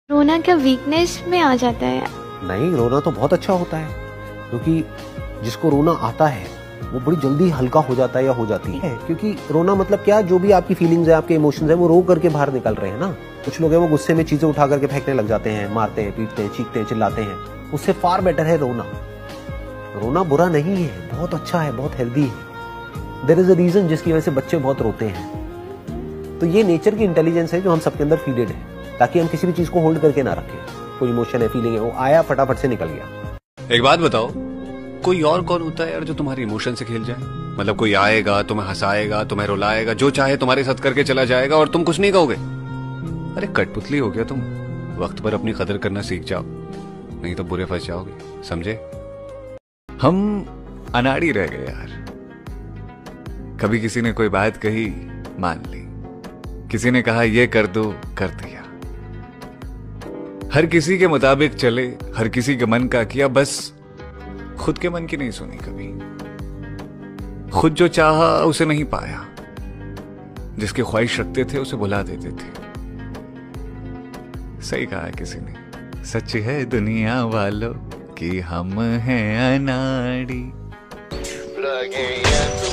रोना क्या वीकनेस में आ जाता है? नहीं, रोना तो बहुत अच्छा होता है, क्योंकि जिसको रोना आता है वो बड़ी जल्दी हल्का हो जाता है या हो जाती है। क्योंकि रोना मतलब क्या, जो भी आपकी फीलिंग्स है, आपके इमोशंस है, वो रो करके बाहर निकल रहे हैं ना। कुछ लोग हैं वो गुस्से में चीजें उठा करके फेंकने लग जाते हैं, मारते हैं, पीटते हैं, चीखते हैं, चिल्लाते हैं। उससे फार बेटर है रोना। रोना बुरा नहीं है, बहुत अच्छा है, बहुत हेल्दी है। देयर इज अ रीजन जिसकी वजह से बच्चे बहुत रोते हैं। तो ये नेचर की इंटेलिजेंस है जो हम सबके अंदर फीडेड है, ताकि हम किसी भी चीज को होल्ड करके ना रखें। कोई इमोशन है, फीलिंग है, वो आया फटाफट से निकल गया। एक बात बताओ, कोई और कौन होता है यार जो तुम्हारे इमोशन से खेल जाए? मतलब कोई आएगा, तुम्हें हंसाएगा, तुम्हें रुलाएगा, जो चाहे तुम्हारे साथ करके चला जाएगा और तुम कुछ नहीं कहोगे। अरे कठपुतली हो गया तुम। वक्त पर अपनी कदर करना सीख जाओ, नहीं तो बुरे फंस जाओगे, समझे? हम अनाड़ी रह गए यार। कभी किसी ने कोई बात कही, मान ली। किसी ने कहा ये कर दो, कर दिया। हर किसी के मुताबिक चले, हर किसी के मन का किया, बस खुद के मन की नहीं सुनी कभी। खुद जो चाहा उसे नहीं पाया, जिसकी ख्वाहिश रखते थे उसे भुला देते थे। सही कहा किसी ने, सच है दुनिया वालों कि हम हैं अनाड़ी।